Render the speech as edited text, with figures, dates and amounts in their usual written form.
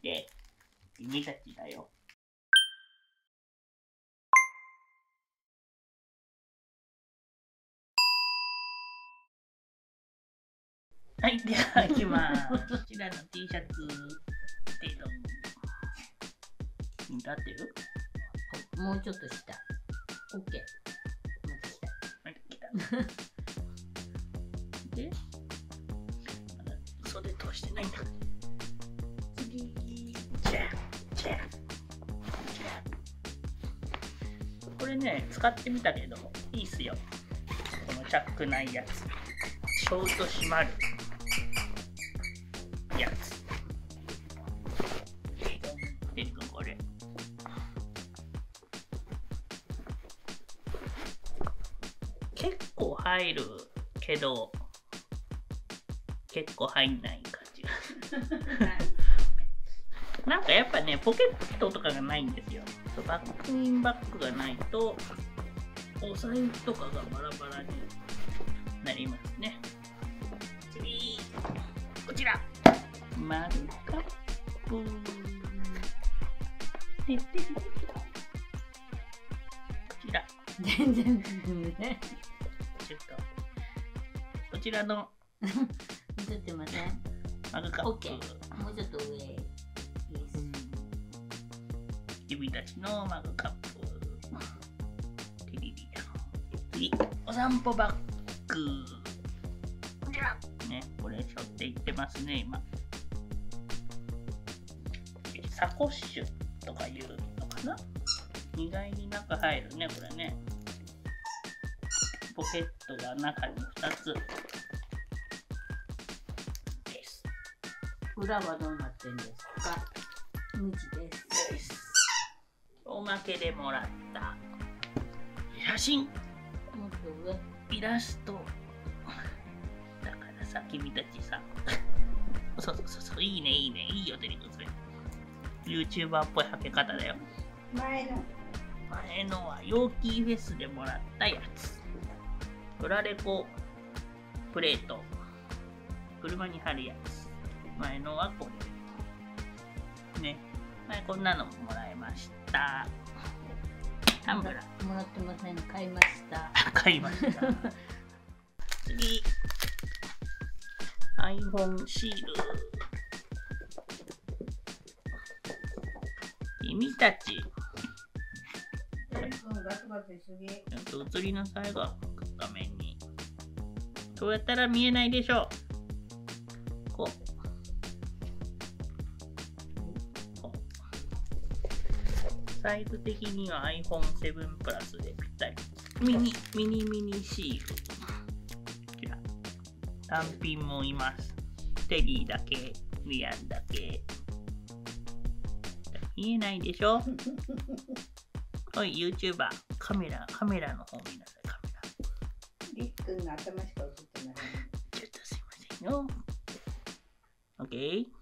て君たちだよ。はい、では行きます。こちらの T シャツでどん。立ってる？ もうちょっと下。OK。 また来た。で、まだ袖通してないんだ。次、じゃこれね、使ってみたけど、いいっすよ。このチャックないやつ。ショート締まるやつ。で、これ。結構入るけど、結構入んない感じが。なんかやっぱね、ポケットとかがないんですよ。バックインバックがないと、お財布とかがバラバラになりますね。次、こちら。マグカップ。こちら。 全然ね。 ちょっと、こちらのちょっと待って。 マグカップ。 OK。もうちょっと上。いいです。 君たちのマグカップ。テリリア。次、お散歩バッグ。こちら。ね、これ背負っていってますね、今。サコッシュとかいうのかな？意外に中入るね、これね。ポケットが中に2つです。 裏はどうなってんですか？無地です。 おまけでもらった写真。 もっと上。 イラスト。だからさ、君たちさ。そう、いいね、いいよ、テリコそれ。YouTuber っぽいはけ方だよ。前のは陽気フェスでもらったやつ。プラレコプレート。車に貼るやつ。前のはこれ。ね。前こんなのももらいました。タンブラー。 もらってません。買いました。 買いました。次。iPhone シール。君たち。ちょっと映りなさいが画面に。そうやったら見えないでしょう。こう。サイズ的には iPhone7 プラスでぴったり。ミニシール。こちら。単品もいます。テリーだけ、ミアンだけ。見えないでしょ。おい、YouTuber、カメラの方見なさい、カメラ。 りっくんの頭しか映ってない。 ちょっとすいませんよ。OK。